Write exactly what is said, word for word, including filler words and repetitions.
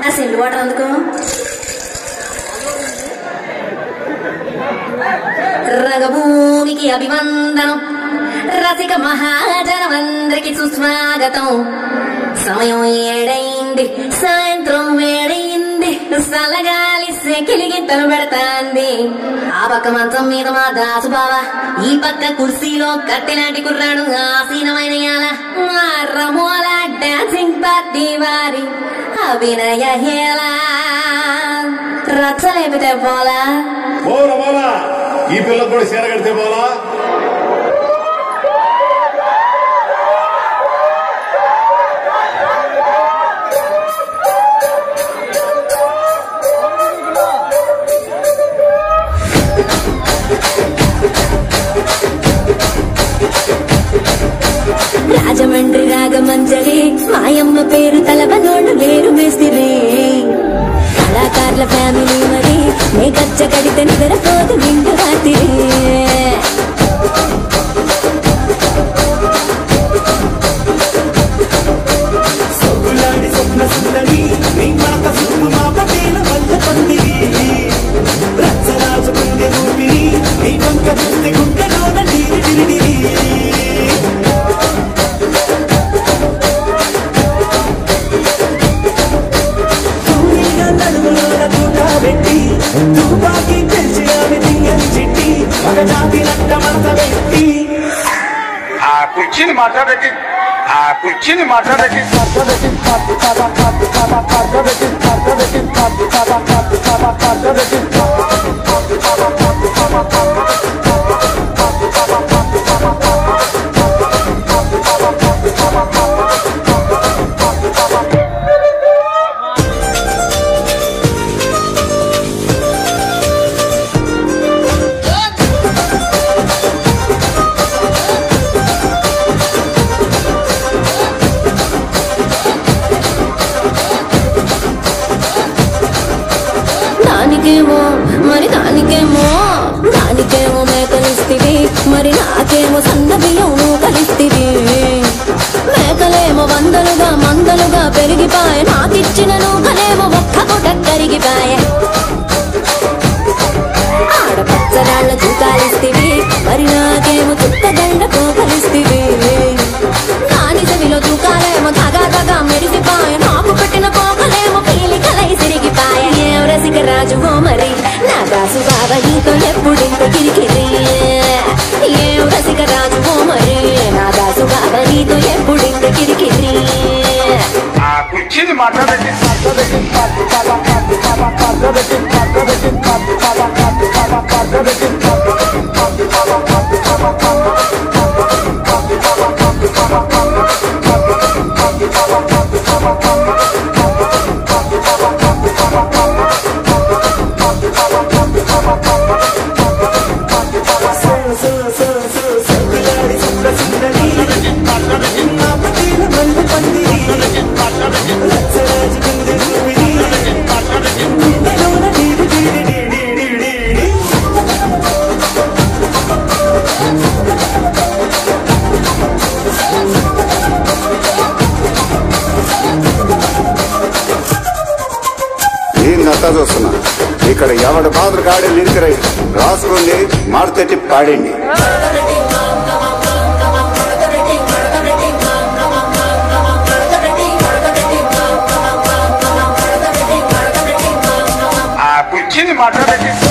Scent water అందుకో. రంగభూమికి అభివందనం, రసిక మహాజనమందరికి సుస్వాగతం. సమయం ఏడైంది, సాయంత్రం వేడైంది, సల్లగాలి సెకిలిగిత్తలు పెడతాంది. ఆ పక్క మంచం మీద మా దాసు బావ, ఈ పక్క కుర్సీలో కట్టినాటి కుర్రాడు ఆసీనమైన యాల. మా రమోల డాన్సింగ్ పార్టీ వారి అభినయ హేళ. రచ్చలేపితే పోలా ఈ పిల్లలకు కూడా చీర కడితే పోలా. రాజమండ్రి రాగమంజరి మాయమ్మ పేరు తలవనోళ్ళు లేరు మేస్తిరి. కళాకారుల ఫ్యామిలీ మరి నే గచ్చ కడితే నిద్రపోదు నిండు రాత్రి. స్వప్న సుందరి రచ్చరాజు గుండె ఊపిరి నీ వంక గుండె గుండెలోన నీరు తిరిగి. తుపాకి తెలిసి ఆమె దింగని చిట్టి ఒక జాతి నట్ట మనస పెట్టి. ఆ కుర్చీని మాట్లాడకి ఆ కుర్చీని మాట్లాడకి దానికేమో మరి దానికేమో దానికేమో మేకలిస్తివి, మరి నాకేమో సన్న బియ్యం కలిస్తివి. మేకలేమో వందలుగా మందలుగా పెరిగిపాయ, నాకిచ్చిన నూకలేమో ఒక్క పూట కరిగిపాయ. ఆడపచ్చరాళ్ళ తూకాలిస్తివి, మరి నాకేమో చుక్కదండ పోకలిస్తివి. దాని చెవిలో తూకాలేమో తగా తగా మెరిసిపాయ, నాకు పెట్టిన పోకలేమో పీలి కలై సిరిగిపాయ. ఏం రసిక రాజువో మరి నా దాసు బాబా నీతో ఎప్పుడింత కిరికిరి. ఏం రసిక రాజువో మరి నా దాసు బాబా నీతో ఎప్పుడింత కిరికిరి. ఆ కుర్చీని మాట్లాడకి నేనంతా చూస్తున్నా. ఇక్కడ ఎవడి బాధలు కాడే లిరిక్ రైట్ రాసుకుంది మారుతెట్టి పాడండి. ఆ కుర్చీని మాట్లాడకి